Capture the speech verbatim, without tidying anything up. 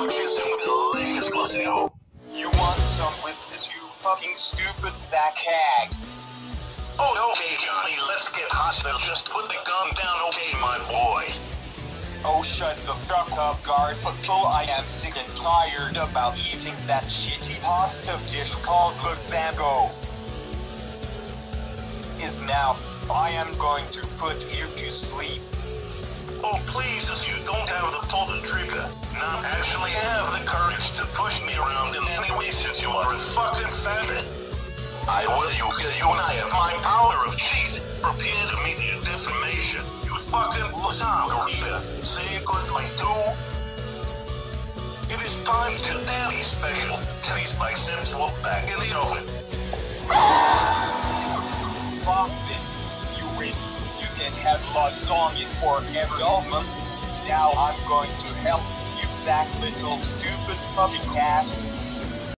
scrumptious and delicious glazio. You want some with this, you fucking stupid back hag? Oh, okay, Johnny, let's get hostile. Just put the gun down, okay, my boy? Oh, shut the fuck up, Garfielf. I am sick and tired about eating that shitty pasta dish called lasagna. Is now, I am going to put you to sleep. Oh, please, as you don't have the pull the trigger. Not actually have the courage to push me around in any way since you are a fucking faggot. I will you kill you and I have my power of cheese. Prepare to meet your defamation. You fucking lasagna eater. Say it good like two. It is time to Daddy's special. Teddy's biceps look back in the oven. Fuck this, you win. You can have lasagna forever, Alma. Now I'm going to help you, that little stupid fucking cat.